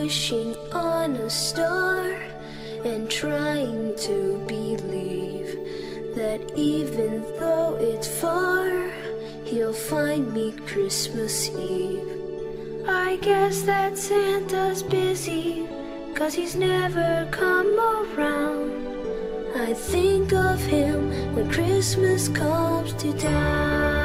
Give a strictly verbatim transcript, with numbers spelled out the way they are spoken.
wishing on a star and trying to believe that even though it's far, he'll find me Christmas Eve. I guess that Santa's busy, 'cause he's never come around. I think of him when Christmas comes to town.